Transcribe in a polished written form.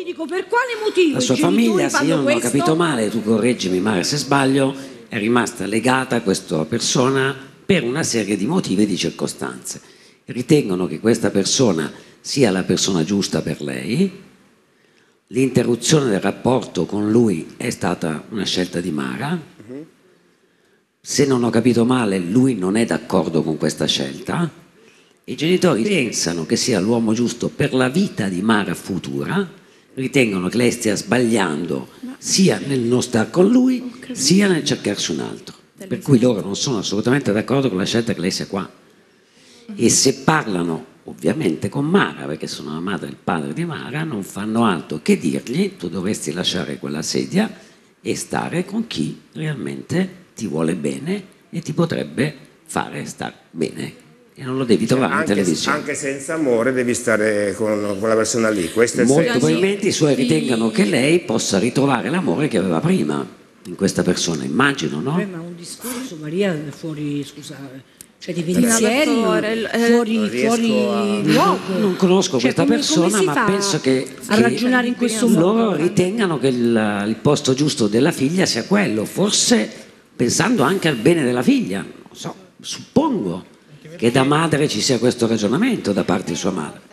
dico, per quale motivo la sua famiglia, se io non ho capito male, tu correggimi Mara se sbaglio, è rimasta legata a questa persona per una serie di motivi e di circostanze. Ritengono che questa persona sia la persona giusta per lei. L'interruzione del rapporto con lui è stata una scelta di Mara. Se non ho capito male, lui non è d'accordo con questa scelta. I genitori pensano che sia l'uomo giusto per la vita di Mara futura, ritengono che lei stia sbagliando sia nel non star con lui, sia nel cercarsi un altro. Per cui loro non sono assolutamente d'accordo con la scelta che lei sia qua. E se parlano ovviamente con Mara, perché sono la madre e il padre di Mara, non fanno altro che dirgli: tu dovresti lasciare quella sedia e stare con chi realmente ti vuole bene e ti potrebbe fare star bene. E non lo devi trovare in televisione. Anche senza amore devi stare con quella persona lì. Questo è molto probabilmente i suoi ritengano che lei possa ritrovare l'amore che aveva prima in questa persona, immagino, no? Ma un discorso, Maria, fuori, scusa, cioè di pensieri, fuori luogo. Non conosco questa persona, ma penso che ragionare in questo modo. Loro ritengano che il posto giusto della figlia sia quello, forse pensando anche al bene della figlia, non so, suppongo che da madre ci sia questo ragionamento da parte di sua madre.